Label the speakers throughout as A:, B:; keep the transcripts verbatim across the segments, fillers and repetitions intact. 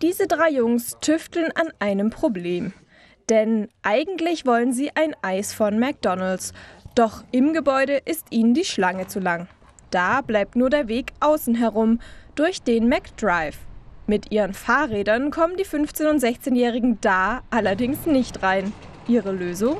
A: Diese drei Jungs tüfteln an einem Problem. Denn eigentlich wollen sie ein Eis von McDonald's. Doch im Gebäude ist ihnen die Schlange zu lang. Da bleibt nur der Weg außen herum, durch den McDrive. Mit ihren Fahrrädern kommen die fünfzehn- und sechzehnjährigen da allerdings nicht rein. Ihre Lösung?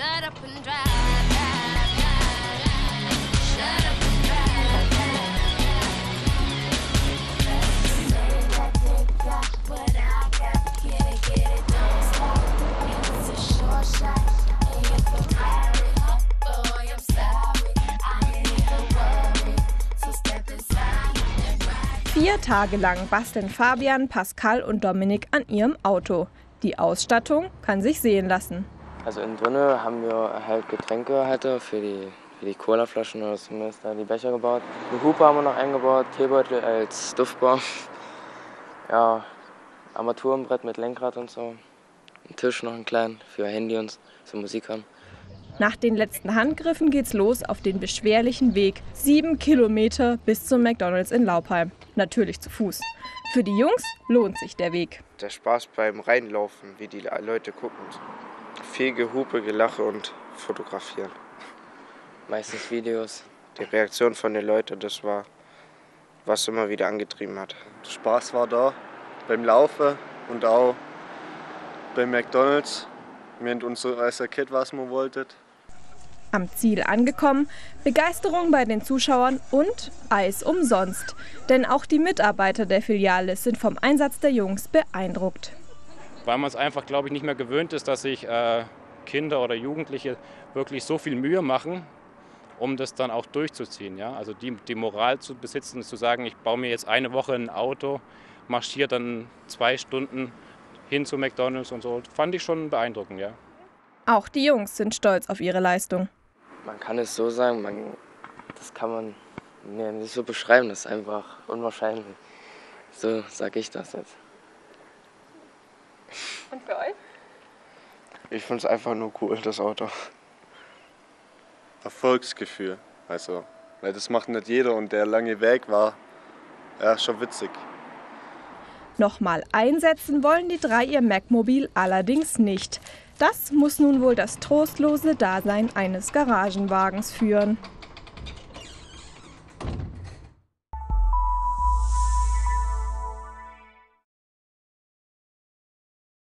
A: Vier Tage lang basteln Fabian, Pascal und Dominik an ihrem Auto. Die Ausstattung kann sich sehen lassen.
B: Also innen drinne haben wir halt Getränkehalter für die, für die Colaflaschen oder zumindest da die Becher gebaut. Eine Hupe haben wir noch eingebaut, Teebeutel als Duftbar. Ja, Armaturenbrett mit Lenkrad und so. Ein Tisch noch einen kleinen für Handy und so Musik haben.
A: Nach den letzten Handgriffen geht's los auf den beschwerlichen Weg. Sieben Kilometer bis zum McDonald's in Laupheim. Natürlich zu Fuß. Für die Jungs lohnt sich der Weg.
C: Der Spaß beim Reinlaufen, wie die Leute gucken. Viel Gehupe, Gelache und Fotografieren.
B: Meistens Videos.
C: Die Reaktion von den Leuten, das war, was immer wieder angetrieben hat.
D: Der Spaß war da beim Laufen und auch beim McDonald's. Wir haben uns als erkannt, was wir wollten.
A: Am Ziel angekommen, Begeisterung bei den Zuschauern und Eis umsonst. Denn auch die Mitarbeiter der Filiale sind vom Einsatz der Jungs beeindruckt.
E: Weil man es einfach, glaube ich, nicht mehr gewöhnt ist, dass sich äh, Kinder oder Jugendliche wirklich so viel Mühe machen, um das dann auch durchzuziehen. Ja? Also die, die Moral zu besitzen, zu sagen, ich baue mir jetzt eine Woche ein Auto, marschiere dann zwei Stunden hin zu McDonald's und so, fand ich schon beeindruckend, ja.
A: Auch die Jungs sind stolz auf ihre Leistung.
B: Man kann es so sagen, man, das kann man nee, nicht so beschreiben, das ist einfach unwahrscheinlich. So sage ich das jetzt.
A: Und für euch?
C: Ich finde es einfach nur cool, das Auto.
D: Erfolgsgefühl, also, weil das macht nicht jeder und der lange Weg war, ja, schon witzig.
A: Nochmal einsetzen wollen die drei ihr Macmobil allerdings nicht. Das muss nun wohl das trostlose Dasein eines Garagenwagens führen.